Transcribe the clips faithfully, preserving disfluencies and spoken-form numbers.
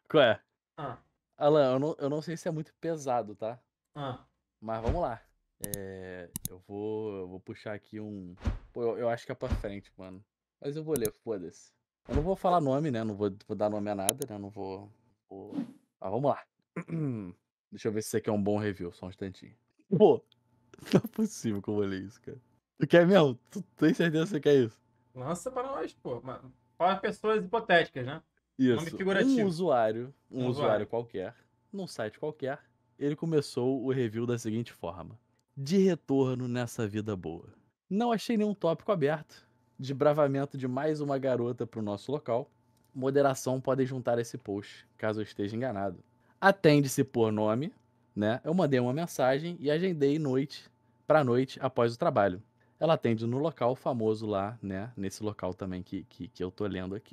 Qual é? Ah. Alan, eu não, eu não sei se é muito pesado, tá? Ah. Mas vamos lá. É, eu vou, eu vou puxar aqui um. Pô, eu, eu acho que é pra frente, mano. Mas eu vou ler, foda-se. Eu não vou falar nome, né? Não vou, vou dar nome a nada, né? Não vou. vou... Ah, vamos lá. Deixa eu ver se isso aqui é um bom review, só um instantinho. Pô, não é possível que eu vou ler isso, cara. Tu quer mesmo? Tu tem certeza que você quer isso? Lança para nós, pô. Mas para pessoas hipotéticas, né? Nome Isso. Um figurativo. usuário, um Um usuário usuário. qualquer, num site qualquer, ele começou o review da seguinte forma: de retorno nessa vida boa. Não achei nenhum tópico aberto. Desbravamento de mais uma garota pro nosso local. Moderação podem juntar esse post, caso eu esteja enganado. Atende-se por nome, né? Eu mandei uma mensagem e agendei noite pra noite após o trabalho. Ela atende no local famoso lá, né? Nesse local também que, que, que eu tô lendo aqui.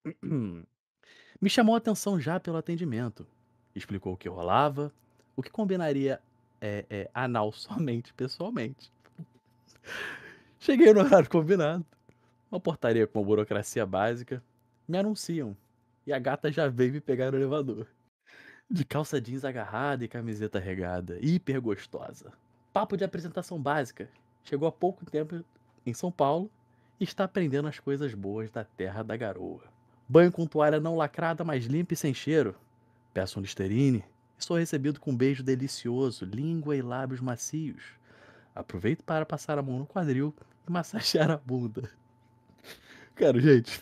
Me chamou a atenção já pelo atendimento. Explicou o que rolava, o que combinaria é, é, anal somente pessoalmente. Cheguei no horário combinado, uma portaria com uma burocracia básica. Me anunciam, e a gata já veio me pegar no elevador. De calça jeans agarrada e camiseta regada, hiper gostosa. Papo de apresentação básica. Chegou há pouco tempo em São Paulo e está aprendendo as coisas boas da terra da garoa. Banho com toalha não lacrada, mas limpa e sem cheiro. Peço um Listerine e sou recebido com um beijo delicioso, língua e lábios macios. Aproveito para passar a mão no quadril e massagear a bunda. Cara, gente,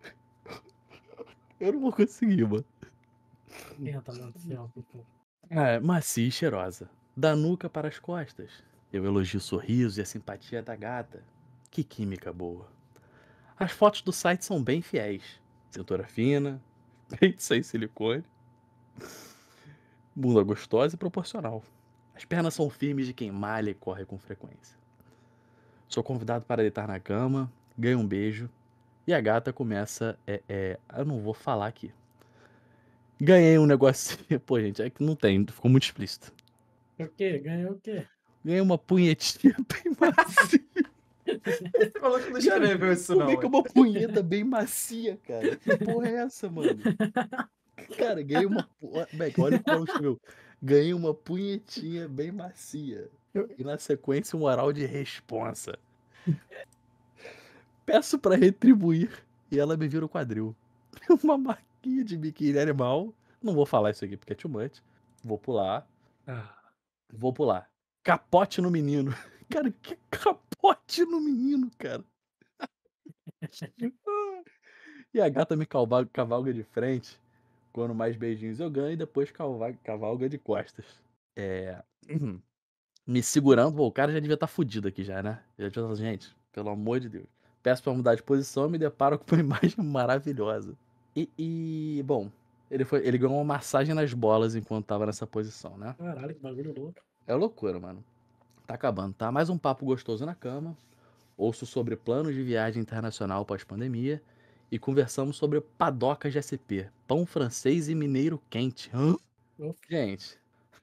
eu não vou conseguir, mano. Tenta, mano, do céu, pô. Ah, é macia e cheirosa. Da nuca para as costas. Eu elogio o sorriso e a simpatia da gata. Que química boa. As fotos do site são bem fiéis. Cintura fina, peito sem silicone, bunda gostosa e proporcional. As pernas são firmes de quem malha e corre com frequência. Sou convidado para deitar na cama, ganho um beijo e a gata começa. É, é, eu não vou falar aqui. Ganhei um negocinho. Pô, gente, é que não tem, ficou muito explícito. O quê? Ganhou o quê? Ganhei uma punhetinha bem macia. Esse maluco não escreveu isso, Como não. é que é uma punheta bem macia, cara? Que porra é essa, mano? Cara, ganhei uma. Beck, olha o que o maluco escreveu. Ganhei uma punhetinha bem macia. E na sequência, um oral de responsa. Peço pra retribuir. E ela me vira o quadril. Uma marquinha de biquíni animal. Não vou falar isso aqui porque é too much. Vou pular. Ah, Vou pular. Capote no menino. Cara, que capote no menino, cara. E a gata me cavalga, cavalga de frente. Quando mais beijinhos eu ganho, e depois cavalga, cavalga de costas. É. Me segurando. Pô, o cara já devia estar fudido aqui já, né? Já devia estar, gente, pelo amor de Deus. Peço pra mudar de posição e me deparo com uma imagem maravilhosa. E, e, bom, ele, foi, ele ganhou uma massagem nas bolas enquanto tava nessa posição, né? caralho, que bagulho louco. É loucura, mano. Tá acabando, tá? Mais um papo gostoso na cama. Ouço sobre planos de viagem internacional pós-pandemia. E conversamos sobre padocas de S P. Pão francês e mineiro quente. Hã? Uf, Gente.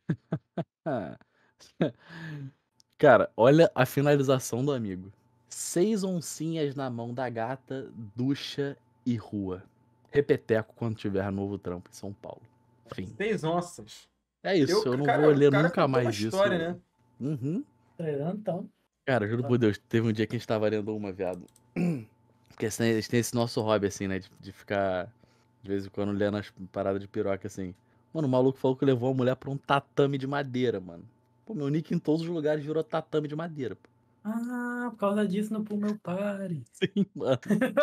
Cara, olha a finalização do amigo. Seis oncinhas na mão da gata, ducha e rua. Repeteco quando tiver novo trampo em São Paulo. Fim. Seis onças. É isso, Eu, eu não cara, vou o ler cara nunca contou uma mais disso. história, né? Uhum. treinando então. Cara, juro por Deus, teve um dia que a gente tava lendo uma, viado. Porque assim, a gente tem esse nosso hobby, assim, né? De, de ficar, de vez em quando, lendo as paradas de piroca, assim. Mano, o maluco falou que levou a mulher pra um tatame de madeira, mano. Pô, meu nick em todos os lugares virou tatame de madeira, pô. Ah, por causa disso não pro meu pare. Sim, mano.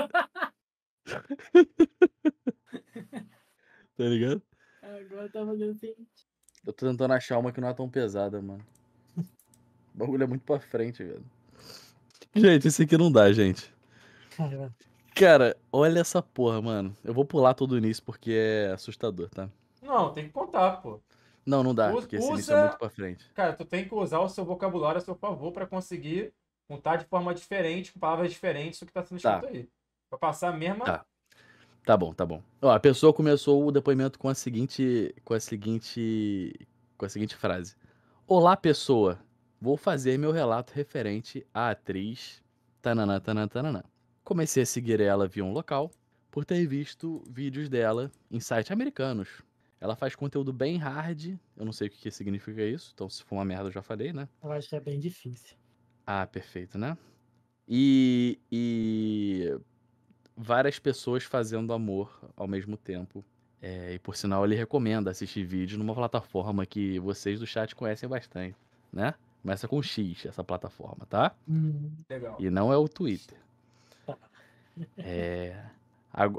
Tá ligado? Agora tá fazendo assim. Eu tô tentando achar uma que não é tão pesada, mano. O bagulho é muito pra frente, velho. Gente, esse aqui não dá, gente. Caramba. Cara, olha essa porra, mano. Eu vou pular todo o início porque é assustador, tá? Não, tem que contar, pô. Não, não dá, Usa, porque esse início é muito usa- pra frente. cara, tu tem que usar o seu vocabulário a seu favor pra conseguir contar de forma diferente, com palavras diferentes do que tá sendo Tá, escrito aí. Pra passar a mesma. tá. Tá bom, tá bom. Ó, a pessoa começou o depoimento com a seguinte, com a seguinte, com a seguinte frase. Olá, pessoa. Vou fazer meu relato referente à atriz tananã, tananã, tananã. Comecei a seguir ela via um local, por ter visto vídeos dela em sites americanos. Ela faz conteúdo bem hard, eu não sei o que que significa isso, então se for uma merda eu já falei, né? Eu acho que é bem difícil. Ah, perfeito, né? E, e várias pessoas fazendo amor ao mesmo tempo. É, e por sinal ele recomenda assistir vídeo numa plataforma que vocês do chat conhecem bastante, né? Começa com X essa plataforma, tá? Hum, Legal. E não é o Twitter. tá. É. ago-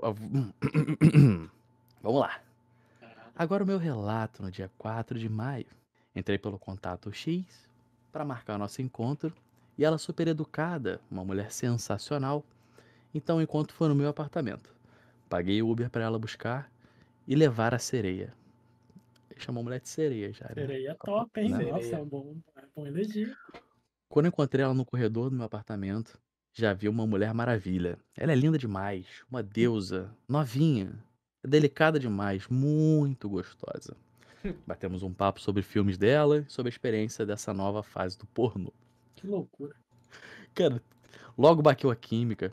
Vamos lá. Agora o meu relato no dia quatro de maio. Entrei pelo contato X para marcar nosso encontro e ela super educada, uma mulher sensacional. Então o encontro foi no meu apartamento. Paguei o Uber para ela buscar e levar a sereia. Ele chamou a mulher de sereia já, né? Sereia top, hein? Né? Nossa, Sereia. é um bom, é um bom elogio. Quando eu encontrei ela no corredor do meu apartamento, já vi uma mulher maravilha. Ela é linda demais, uma deusa, novinha, delicada demais, muito gostosa. Batemos um papo sobre filmes dela e sobre a experiência dessa nova fase do pornô. Que loucura. Cara, logo bateu a química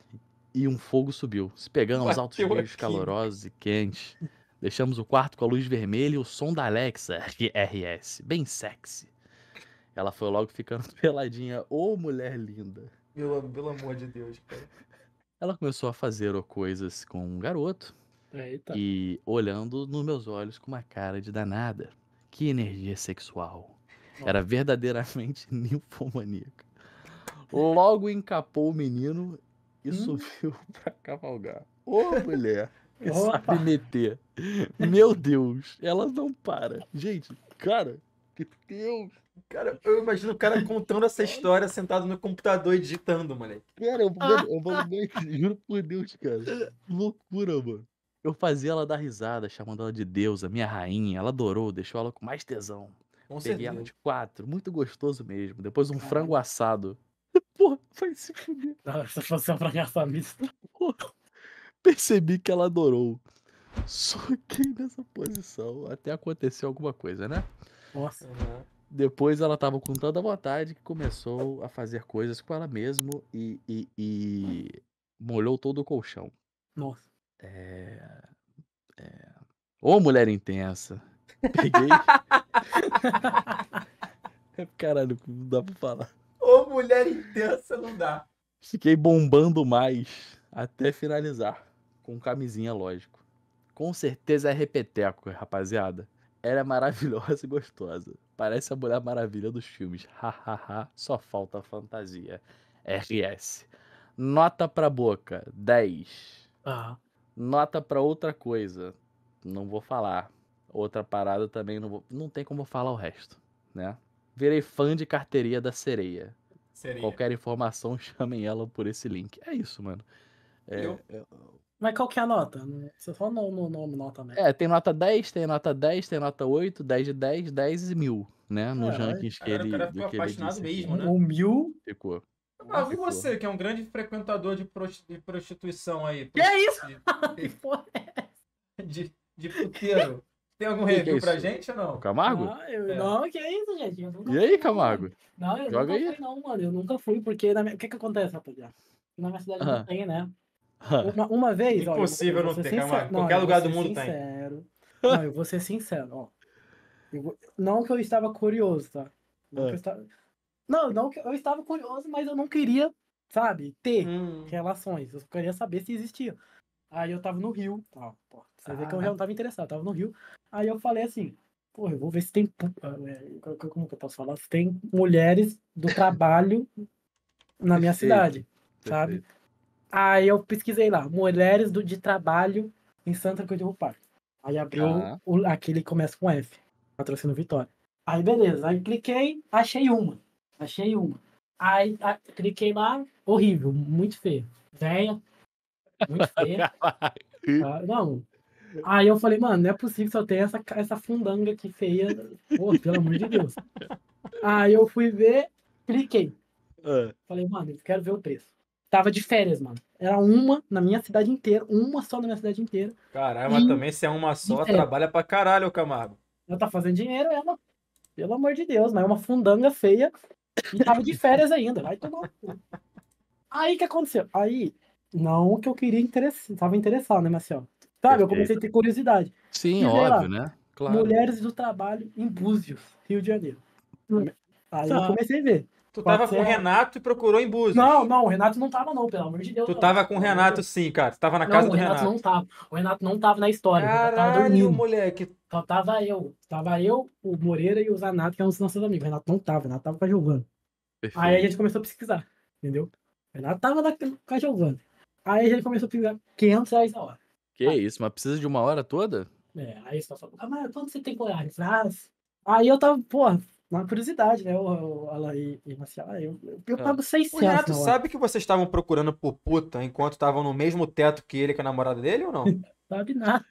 e um fogo subiu. Se pegamos altos Bateu a beijos química. calorosos e quentes. Deixamos o quarto com a luz vermelha e o som da Alexa R S, bem sexy. Ela foi logo ficando peladinha. Ô, mulher linda. Pelo, pelo amor de Deus, cara. Ela começou a fazer coisas com um garoto Eita. e olhando nos meus olhos com uma cara de danada. Que energia sexual. Era verdadeiramente ninfomaníaca. Logo encapou o menino e Hum. subiu pra cavalgar. Ô, mulher que Opa. sabe meter. Meu Deus, ela não para. Gente, cara, que Deus. Cara, eu imagino o cara contando essa história sentado no computador e digitando, moleque. Cara, eu, mano, eu, mano, juro por Deus, cara. Que loucura, mano. Eu fazia ela dar risada, chamando ela de deusa, minha rainha. Ela adorou, deixou ela com mais tesão. Com Peguei ela certeza. de quatro, muito gostoso mesmo. Depois um Caralho. frango assado. Porra, vai se fuder. Não, se fosse uma fracassar mista. Porra. Percebi que ela adorou. Soquei nessa posição até acontecer alguma coisa, né? Nossa. Uhum. Depois ela tava com tanta vontade que começou a fazer coisas com ela mesma e, e, e molhou todo o colchão. Nossa. É... é... Ô, mulher intensa. Peguei. Caralho, não dá pra falar. Ô, mulher intensa, não dá. Fiquei bombando mais até finalizar. Com camisinha, lógico. Com certeza é repeteco, rapaziada. Ela é maravilhosa e gostosa. Parece a Mulher Maravilha dos filmes. Hahaha, só falta fantasia. R S. Nota pra boca, dez. Ah, Nota pra outra coisa. Não vou falar. Outra parada também não vou. Não tem como falar o resto, né? Virei fã de carteirinha da sereia. Seria. Qualquer informação, chamem ela por esse link. É isso, mano. É, Eu? é, mas qual que é a nota? Não- Você só no, no nome nota mesmo. é, tem nota dez, tem nota dez, tem nota oito, dez de dez, dez e mil, né? Nos É, rankings que Agora o ele, cara do ficou que ele apaixonado disse mesmo, né? O mil. ficou. Ah, e você, que é um grande frequentador de, prosti- de prostituição aí? Que é isso? De, Que porra é de, de puteiro. Tem algum Que que é review pra isso? gente ou O não? Camargo? Não, eu, É. não, que é isso, gente? Eu nunca E fui, aí, não, Camargo? mano. Não, eu Joga nunca aí. fui, não, mano. Eu nunca fui, porque na minha... o que que acontece, rapaziada? Na minha cidade não Ah. tem, né? Uma, uma vez, ó, eu- Impossível eu vou não ser ter, sincero- Camargo. não, Qualquer eu vou lugar ser do mundo tem. sincero. Não, eu vou ser sincero, ó. Eu vou- Não que eu estava curioso, tá? Não, que eu Ah. estava... não, não que eu estava curioso, mas eu não queria, sabe, ter Hum. relações. Eu queria saber se existia. Aí eu tava no Rio, tá? Pô, você vê que eu Ah. já não tava interessado, eu tava no Rio. Aí eu falei assim, pô, eu vou ver se tem, pu- ah, é, como que eu posso falar? Se tem mulheres do trabalho na minha Perfeito, cidade, sabe? Perfeito. Aí eu pesquisei lá, mulheres do, de trabalho em Santa Cruz do Parque. Aí abriu Ah. o, aquele que começa com F, patrocínio Vitória. Aí beleza, aí cliquei, achei uma. Achei uma. Aí a- cliquei lá, horrível, muito feio. Velha, muito feia. Ah, não. Aí eu falei, mano, não é possível que eu tenha essa, ca- essa fundanga aqui feia. Pô, pelo amor de Deus. Aí eu fui ver, cliquei. Ah. Falei, mano, eu quero ver o preço. Tava de férias, mano. Era uma na minha cidade inteira, uma só na minha cidade inteira. Caralho, mas E- também se é uma só, é. trabalha pra caralho, Camargo. Ela tá fazendo dinheiro, ela. Pelo amor de Deus, mas é uma fundanga feia. E tava de férias ainda. Vai tomar. um cu. Aí o que aconteceu? Aí Não que eu queria interessar, tava interessado, né, Marcel? Sabe, eu comecei a ter curiosidade. Sim, Pesquisei lá, óbvio, né? Claro. mulheres do trabalho em Búzios, Rio de Janeiro. Aí eu Tá. comecei a ver. Tu Pode tava com o ser- Renato e procurou em Búzios. Não, não, o Renato não tava não, pelo amor de Deus. Tu não. tava com o Pelo amor de Renato Deus. sim, cara. Tu tava na Não, casa o do Renato Renato. não tava. O Renato não tava na história. O Renato tava Caralho, dormindo. moleque. Só tava eu. Tava eu, o Moreira e o Zanato, que é um dos nossos amigos. O Renato não tava, o Renato tava com a Giovana. Perfeito. Aí a gente começou a pesquisar, entendeu? O Renato tava lá com a Giovana. Aí a gente começou a pesquisar quinhentos reais a hora. Que isso, mas precisa de uma hora toda? É, aí você falou, ah, mas quanto você tem coragem? Eu falei, ah, aí eu tava, porra, na curiosidade, né? Eu, eu, ela e, e Marcelo, ah, eu, eu, eu Ah. pago O seiscentos Renato na hora. sabe que vocês estavam procurando por puta enquanto estavam no mesmo teto que ele com a namorada dele ou não? Sabe nada.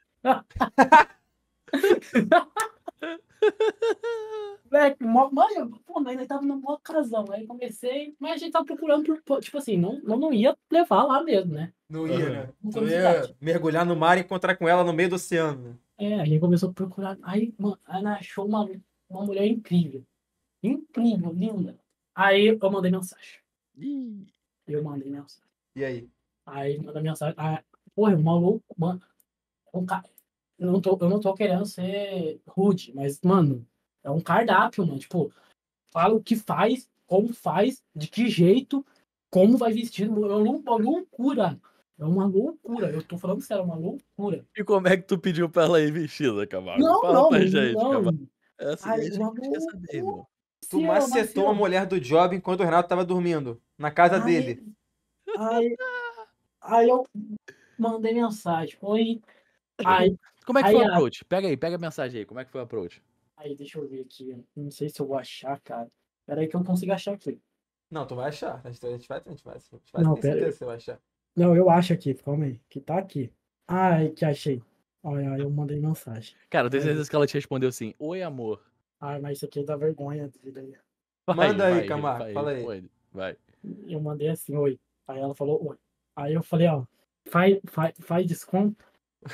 Moleque, mó- mano, pô, mas ele tava no maior casão. Aí comecei, mas a gente tava procurando por, por- tipo assim, não, não, não ia levar lá mesmo, né? Não ia, né? Com Tu ia curiosidade. mergulhar no mar e encontrar com ela no meio do oceano, né? É, a gente começou a procurar. Aí, mano, a Ana achou uma, uma mulher incrível. Incrível, linda. Aí eu mandei mensagem. Ih, Eu mandei mensagem. E aí? Aí manda mensagem. Ah, porra, é um maluco, mano. Um ca... eu, não tô, eu não tô querendo ser rude, mas, mano, é um cardápio, mano. Tipo, fala o que faz, como faz, de que jeito, como vai vestir. É uma lou- uma loucura. É uma loucura. Eu tô falando sério, é uma loucura. E como é que tu pediu pra ela ir vestida, Camargo? Não, Fala não, pra não, gente, não. Camargo. É assim, Ai, a gente uma quer saber, irmão. Tu macetou a mulher do Job enquanto o Renato tava dormindo na casa Aí- dele. Aí, aí eu mandei mensagem. Oi. Aí, Como é que Aí foi o a- approach? Pega aí, pega a mensagem aí. Como é que foi o approach? aí, deixa eu ver aqui. Não sei se eu vou achar, cara. Peraí que eu não consigo achar aqui. Não, tu vai achar. A gente, a gente vai, a gente vai, a gente vai Não, ter pera certeza aí. que você vai achar. Não, eu acho aqui, calma aí. Que tá aqui. Ai, que achei. Olha, aí eu mandei mensagem. Cara, eu tenho Vai. certeza que ela te respondeu assim: Oi, amor. Ai, mas isso aqui dá vergonha dele aí. Vai, Manda aí, vai, Camargo, vai, fala aí. responde, vai. Eu mandei assim, oi. Aí ela falou, oi. Aí eu falei, ó, faz, faz, faz desconto.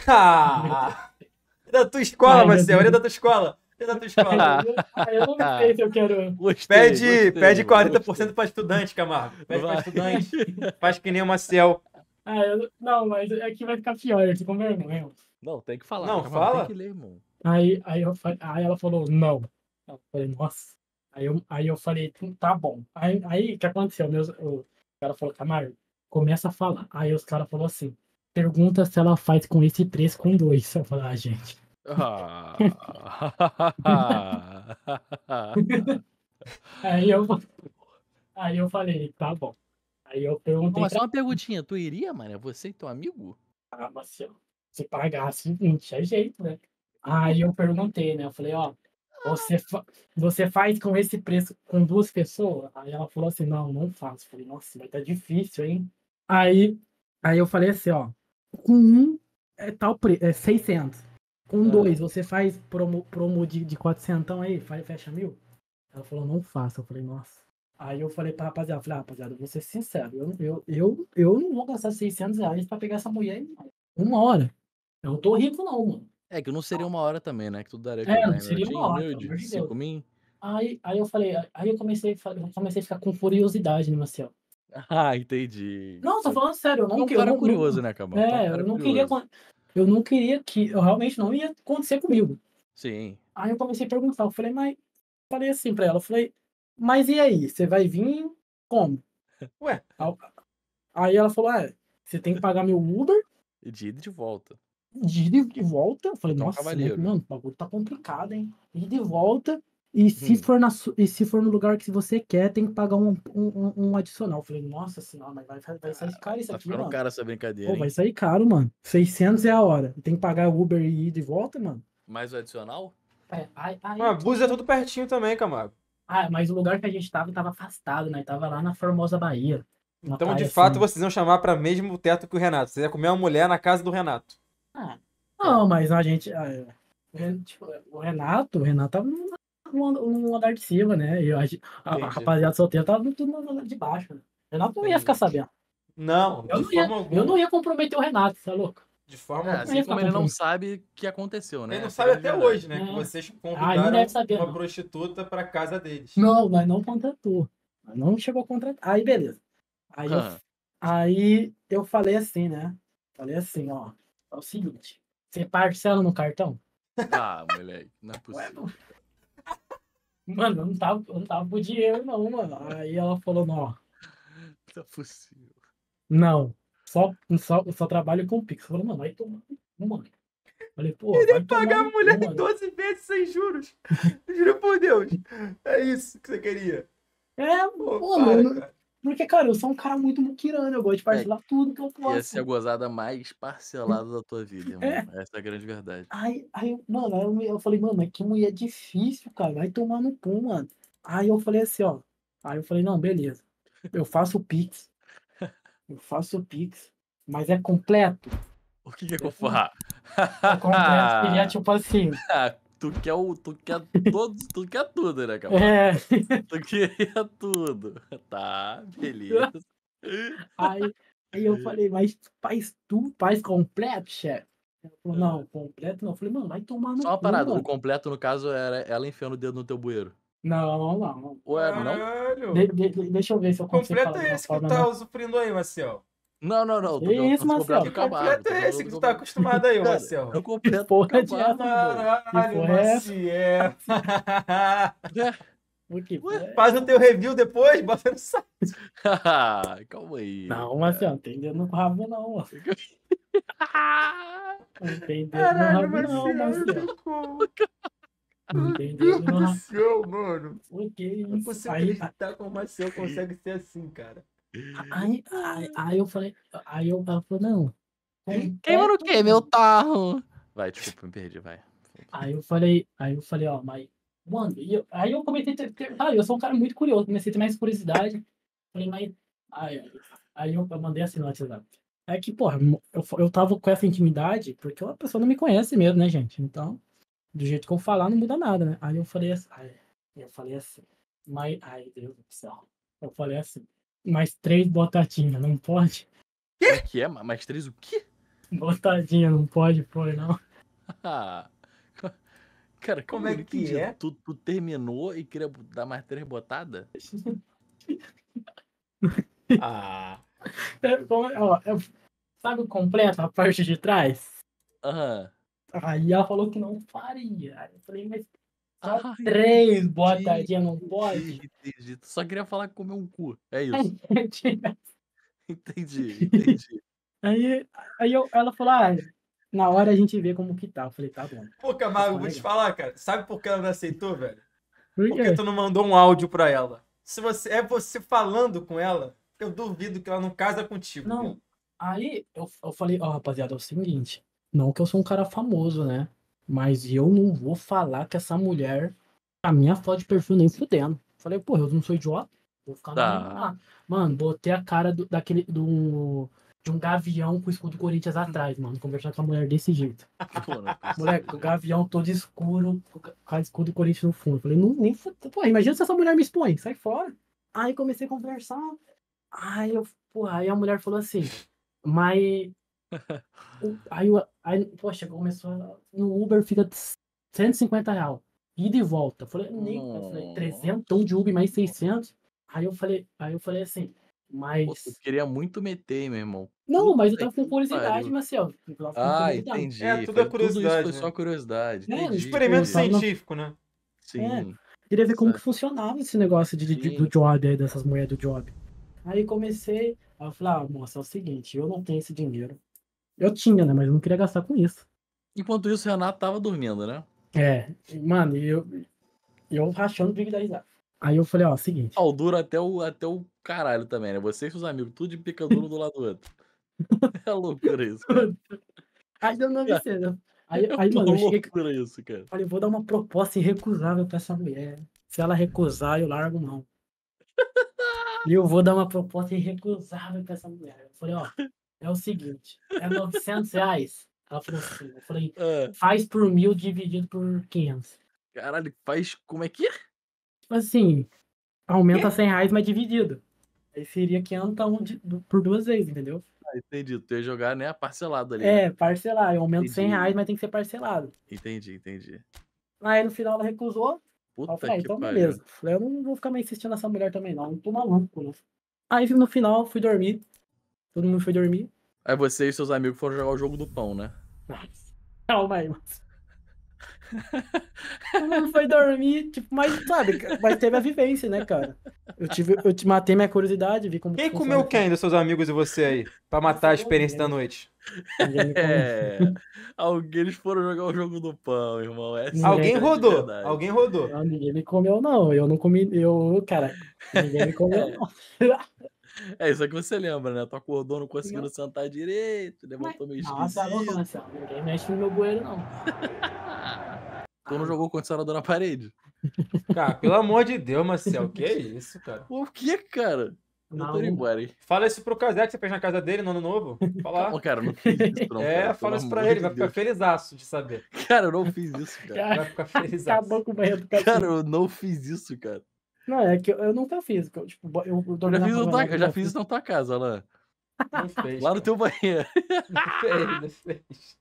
Ah! É da tua escola, Ai, meu Marcelo. É Deus. da tua escola. É da tua escola. Aí eu, aí eu não sei se eu quero. Gostei, Pede, gostei, pede mano, quarenta por cento gostei. pra estudante, Camargo. Pede pra Vai. estudante. Faz que nem o Marcel. Ah, eu, não, mas aqui vai ficar pior, eu tô com vergonha. Não, tem que falar. Não, Camargo, fala. Tem que ler, irmão. Aí, aí, eu, fa- aí ela falou, não. Eu falei, nossa. Aí eu, aí eu falei, "Hum, tá bom. Aí, aí o que aconteceu? Meus, o cara falou, Camargo, começa a falar. Aí os caras falaram assim, pergunta se ela faz com esse preço com dois. Eu falei, ah, gente. Ah. Aí eu, aí eu falei, tá bom. Aí eu perguntei Mas pra só uma perguntinha, tu iria, mano? Você e teu amigo? ela, Marcelo, se pagasse, não tinha jeito, né? Aí eu perguntei, né? Eu falei, ó, você, fa- você faz com esse preço com duas pessoas? Aí ela falou assim, não, não faço. Eu falei, nossa, vai estar difícil, hein? Aí, aí eu falei assim, ó, com um é tal preço, é seiscentos. Com Ah. dois, você faz promo, promo de, de quatrocentos aí, faz, fecha mil? Ela falou, não faço. Eu falei, nossa. Aí eu falei pra rapaziada, eu falei, ah, rapaziada, eu vou ser sincero, eu, eu, eu, eu não vou gastar seiscentos reais pra pegar essa mulher em uma hora. Eu não tô rico não, mano. É que não seria uma hora também, né? Que tu daria É, que não dez seria uma minutinhos, hora, pelo humilde, amor de cinco Deus. mil. Aí, aí eu falei, aí eu comecei, a fa- eu comecei a ficar com curiosidade, né, Marcelo? Ah, entendi. Não, tô falando sério, eu Tu é não um que- eu cara não- curioso, não- né, Camargo? Tu é um É, cara eu não queria, curioso. acon- eu não queria que, eu realmente não ia acontecer comigo. Sim. Aí eu comecei a perguntar, eu falei, mas, falei assim pra ela, eu falei, mas e aí, você vai vir como? Ué, Aí ela falou, é, você tem que pagar meu Uber, De ida e de volta. de ida e de volta. Eu falei, Tu é um nossa, cavalheiro. mano, o bagulho tá complicado, hein? Ida e volta. E se, Hum. for na, su- e se for no lugar que você quer, tem que pagar um, um, um- um adicional. Eu falei, nossa senhora, mas vai, vai sair caro isso Tá aqui, ficando mano. cara essa brincadeira, Pô, vai hein? sair caro, mano. seiscentos é a hora. Tem que pagar Uber e ida e volta, mano. Mais o adicional? É, aí, aí, mas Búzios é tudo pertinho também, Camargo. ah, mas o lugar que a gente tava, tava afastado, né? Tava lá na Formosa Bahia. Uma Então, de praia fato, assim. vocês iam chamar pra mesmo teto que o Renato. Você ia comer uma mulher na casa do Renato. Ah, não, mas a gente. ah, é, tipo, o Renato, o Renato tava no, no, no andar de cima, né? E a, gente- a- a Entendi. rapaziada solteira tava tudo no andar de baixo. Né? O Renato não ia Entendi. ficar sabendo. Não, Eu de não, ia, forma alguma. eu não ia comprometer o Renato, tá louco? De forma É, alguma. assim ficar como ele não comprometido. sabe o que aconteceu, né? Ele não Essa sabe é a até verdade. hoje, né? Que É. vocês Ah, ele convidaram não deve saber, uma não. prostituta pra casa deles. Não, mas não contratou. Mas não chegou a contratar. Aí, beleza. Aí, eu, Ah. Aí eu falei assim, né? Falei assim, ó. É o seguinte. Você parcela no cartão? Ah, moleque, não é Ué, possível. mano, eu não tava, eu não tava com dinheiro, não, mano. Aí ela falou, não, Não é possível. não. Só, só, só trabalho com Pix. Eu falei, mano, vai tomar no cu, mano. Falei, pô, Queria vai tomar pagar a no cu, mulher mano. doze vezes sem juros. Juro por Deus. É isso que você queria. É, Pô, pô, para, mano. cara. Porque, cara, eu sou um cara muito muquirano. Eu gosto de Moleque, parcelar tudo que eu ia ser a posso. gozada mais parcelada da tua vida, irmão. É. Essa é a grande verdade. Aí, aí, mano, aí eu, eu falei, mano, mas que mulher difícil, cara. Vai tomar no cu, mano. Aí eu falei assim, ó. Aí eu falei, não, beleza. Eu faço o Pix. Eu faço o Pix. Mas é completo. O que que é É conforrar? completo. E é tipo assim. Tu quer o. Tu quer todos. Tu quer tudo, né, Camargo? É. Tu queria tudo. Tá, beleza. Aí, aí eu falei, mas faz tu, faz completo, chefe? Ela falou, não, completo não. Eu falei, mano, vai tomar no Só uma cu, parada, o mano. completo, no caso, era ela enfiando o dedo no teu bueiro. Não, não. Ué, não? De- Caralho. de- de- deixa eu ver se eu Que consigo completo falar de é uma esse que tu forma tá mais. usufruindo aí, Marcel? Não, não, não. Tô Que isso, perguntando se o completo Marcelo? do Que Camargo. completo Tô é esse perguntando que do tu tá Camargo. acostumado aí, Cara, Marcel? é o completo do porra de Camargo, irmão. Que Caralho, porra é essa? Maciel. Ué, O que ué. porra é Faz o essa? teu review depois, bota no site. Calma aí. Não, Marcelo, não tem dedo no rabo, não. Mano. Não tem dedo no Caralho, rabo, não, Maciel, não Marcelo. tem como. Não Meu tem Deus dedo no do rabo. céu, mano. O que Não isso? consigo Aí, acreditar como o Maciel consegue ser assim, cara. aí, aí, aí eu falei, aí eu, ela falou, não, Queima no completo quê? Meu não. tarro. Vai, desculpa, me perdi, vai. Aí eu falei, aí eu falei, ó, mas, mano, e eu- aí eu comecei a ter, ter- ah, eu sou um cara muito curioso, comecei a ter mais curiosidade. Falei, mas, aí, aí eu, eu mandei assim no WhatsApp. É que, porra, eu, eu tava com essa intimidade, porque a pessoa não me conhece mesmo, né, gente? Então, do jeito que eu falar, não muda nada, né? Aí eu falei assim, aí eu falei assim, mas, ai, Deus do céu. Eu falei assim, mais três batatinhas, não pode? Como é que é? Mais três o quê? Botadinha, não pode pôr, não. Cara, Como calma aí, é não que entendi. é? Tu, tu terminou e queria dar mais três botadas? Ah, É, como é, ó, é- sabe o completo, a parte de trás? Aham. Aí ela falou que não faria. Aí eu falei, mas só Ah, três entendi, botadinhas não entendi, pode? entendi. Tu só queria falar que comeu um cu. É isso. Aí, Entendi, entendi. aí, aí eu, ela falou, ah, na hora a gente vê como que tá. Eu falei, tá bom. pô, Tá Camargo, vou te legal. falar, cara. Sabe por que ela não aceitou, velho? Por Porque quê? tu não mandou um áudio pra ela. Se você é você falando com ela, eu duvido que ela não casa contigo, Não, viu? aí eu, eu falei, ó, rapaziada, é o seguinte, não que eu sou um cara famoso, né? Mas eu não vou falar que essa mulher, a minha foto de perfil nem fudendo. Falei, pô, eu não sou idiota, vou ficar na minha Tá. lá. Mano, botei a cara do, daquele, do, de um gavião com o escudo do Corinthians atrás, mano, conversar com a mulher desse jeito. Pô, não é possível. Moleque, o gavião todo escuro, com o escudo do Corinthians no fundo. Falei, não, nem fudeu. Pô, imagina se essa mulher me expõe, sai fora. Aí comecei a conversar. Aí eu, porra, aí a mulher falou assim, mas. o- Aí, o- aí, poxa, começou. a- No Uber fica cento e cinquenta real. Ida e volta. Eu falei, nem. Eu falei, Nossa. trezentos de Uber mais seiscentos. Aí eu falei, aí eu falei assim, Pô, tu mas. queria muito meter, hein, meu irmão. Não, mas eu Puta tava com que curiosidade, pariu. Marcel. Eu tava com Ah, curiosidade. entendi. É, tudo Foi, é tudo isso curiosidade, foi né? só curiosidade. É, Entendi, tipo, Experimento entendi. tava na- científico, né? Sim, Queria ver como que certo. funcionava esse negócio de, de- do Sim. job aí, dessas mulheres do job. Aí comecei, aí eu falei, ah, moça, é o seguinte, eu não tenho esse dinheiro. Eu tinha, né, mas eu não queria gastar com isso. Enquanto isso, o Renato tava dormindo, né? É, mano, e eu, e eu rachando o bico da risada. Aí eu falei, ó, seguinte. Pau duro até o, até o caralho também, né? Você e seus amigos, tudo de pica duro do lado do outro. É loucura isso, cara. Aí deu nove cedo. Aí, É aí, uma mano, eu cheguei, loucura isso, cara. falei, vou dar uma proposta irrecusável pra essa mulher. Se ela recusar, eu largo mão. E eu vou dar uma proposta irrecusável pra essa mulher. Eu falei, ó, é o seguinte, é novecentos reais? Ela falou assim, eu falei, Ah, faz por mil dividido por quinhentos. caralho, faz. Como é que é? Tipo assim, aumenta cem reais, mas dividido. Aí seria quinhentos de- do- por duas vezes, entendeu? Ah, entendi. Tu ia jogar, né? Parcelado ali, né? É, parcelar. Eu aumento cem reais, Entendi. mas tem que ser parcelado. Entendi, entendi. Aí no final ela recusou. Aí eu Puta falei, ah, que então pariu. beleza. Falei, eu não vou ficar mais insistindo nessa mulher também, não. Não tô maluco, né? Aí no final eu fui dormir. Todo mundo foi dormir. Aí você e seus amigos foram jogar o jogo do pão, né? Calma aí, mas... Todo mundo foi dormir, tipo, mas sabe, mas teve a vivência, né, cara? Eu tive, eu te matei minha curiosidade, vi como Quem funciona comeu aqui. quem dos seus amigos e você aí? Pra matar a experiência da noite. Ninguém me comeu. É. Alguém eles foram jogar o jogo do pão, irmão. Essa Ninguém- Alguém é a rodou. verdade. Alguém rodou. Não, ninguém me comeu, não. Eu não comi. Eu, cara, ninguém me comeu, não. É isso aí que você lembra, né? Tu acordou não conseguindo sentar direito, levantou meio Nossa, é louco, esquisito. Marcelo. Ninguém mexe no meu bueiro, não. Tu não jogou o condicionador na parede? Cara, pelo amor de Deus, Marcel. Que isso, cara? O que, cara? Eu Não, tô indo não. embora, hein? Fala isso pro Casé que você fez na casa dele no ano novo. Fala. Calma, cara, eu não fiz isso, não. É, cara, fala pelo isso pra amor ele, de vai ficar Deus. felizaço de saber. Cara, eu não fiz isso, cara. Cara, Vai ficar felizaço. acabou com o banheiro do Cara, cachorro. eu não fiz isso, cara. Não, é que eu, eu nunca fiz. Eu, tipo, eu, eu Eu dormi já na fiz, cama na tua- errada, eu já eu fiz isso na tua casa, Alan. Não fez. Lá no cara. teu banheiro. Não fez, não fez.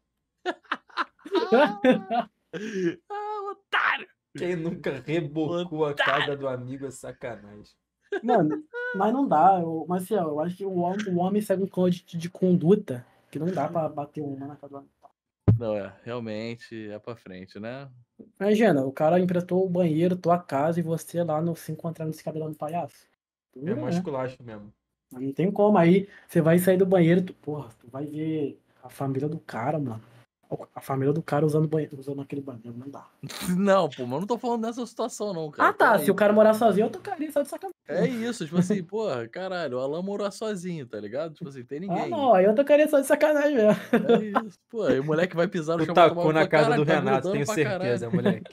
Ah, otário! Quem nunca rebocou a Otário. casa do amigo é sacanagem. Mano, mas não dá. Eu, mas assim, ó, eu acho que o homem, o homem segue um código de, de conduta que não dá pra bater uma na casa do amigo. Não, é, realmente é pra frente, né? Imagina, o cara emprestou o banheiro, tua casa e você lá no, se encontrando nesse cabelão do palhaço. É Dura, uma né? esculacho mesmo. Mas não tem como. Aí você vai sair do banheiro, tu, porra, tu vai ver a família do cara, mano. A família do cara usando banheiro, usando aquele banheiro, não dá. Não, pô, mas eu não tô falando dessa situação, não, cara. Ah, tá. Peraí. Se o cara morar sozinho, eu tocaria, só de sacanagem. É isso, tipo assim, porra, caralho, o Alan morou sozinho, tá ligado? Tipo assim, tem ninguém. Ah, não, aí eu tocaria só de sacanagem mesmo. É isso, pô, aí o moleque vai pisar no Tu chão pra tacou tomar na banho, casa caralho, do tá Renato, grudando tenho pra certeza, caralho. moleque.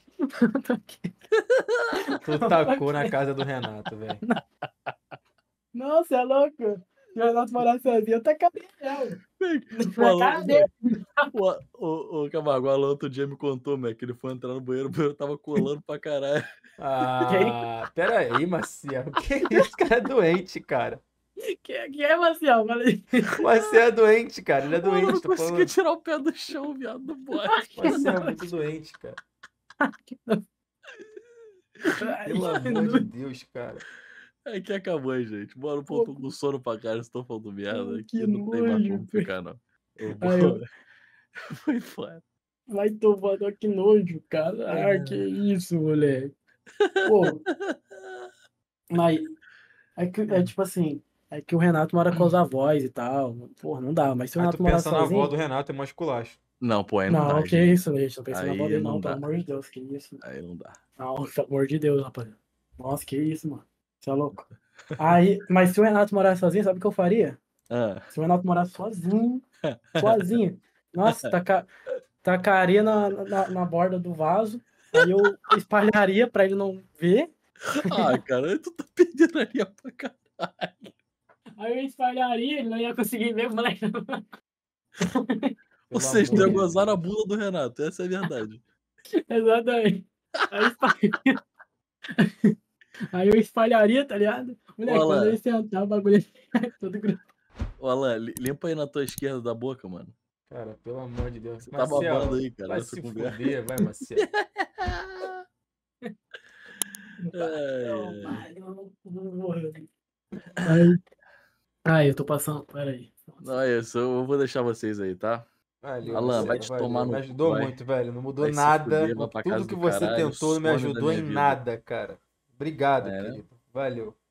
Tu tacou na casa do Renato, velho. Nossa, é louco. Se o Renato morar sozinho, eu tacaria mesmo. O Na Alan, cara dele. o, o, o Camargo, o Alan outro dia me contou, Mac, que ele foi entrar no banheiro, o banheiro tava colando pra caralho. Ah, pera aí, Marcial. Que isso? Cara é doente, cara. Que, que é, Marcial? Falei. O Marcial é doente, cara. Ele é O Alan não doente, tô conseguia falando. tirar o pé do chão, viado, do bote. O Marcial é muito doente, cara. Pelo amor de Deus, cara. É que acabou, hein, gente. Bora, pô, tô com sono pra caralho, estou falando merda. Que Aqui não tem mais nojo, como ficar, não. Eu Aí vou... eu- Foi foda. Vai tomando que nojo, cara. Ah, que isso, moleque. Pô, mas é que é tipo assim, é que o Renato mora com os avós e tal. Pô, não dá, mas se o Aí Renato tu morar pensa na avó sozinho. do Renato, é uma esculacho. Não, pô, aí não, Não, dá, que gente. isso, gente. Não pensei na Aí avó dele, não não, dá. pelo amor de Deus, que isso. Aí não dá. Não, pelo amor de Deus, rapaz. Nossa, que isso, mano. Você é louco. Aí, mas se o Renato morasse sozinho, sabe o que eu faria? Ah, Se o Renato morasse sozinho, sozinho, nossa, taca, tacaria na, na, na borda do vaso, aí eu espalharia pra ele não ver, ah cara, tu tá perdendo a linha pra caralho. aí eu espalharia, ele não ia conseguir ver, moleque. Ou Pelo seja, tu amor ia de gozar na Deus. bunda do Renato, essa é a verdade. Exatamente. Aí, espalharia. Aí eu espalharia, tá ligado? Moleque, Olha lá. quando ele sentar, o bagulho ia todo grudado. Ô, Alan, li- limpa aí na tua esquerda da boca, mano. Cara, pelo amor de Deus. Você tá babando aí, cara, Vai essa se conversa. fuder, vai, Marcelo. Ai, Não, ai. pai, eu não vou morrer. Ai, ai, eu tô passando, peraí. Não, é isso, eu vou deixar vocês aí, tá? Valeu, Alan, Marcelo, vai te valeu. tomar no Me cu, ajudou vai. muito, velho. Não mudou Vai se nada. fuder, vai pra Tudo casa que do você caralho, tentou não me some da ajudou minha em vida. nada, cara. Obrigado, É, né? querido. Valeu.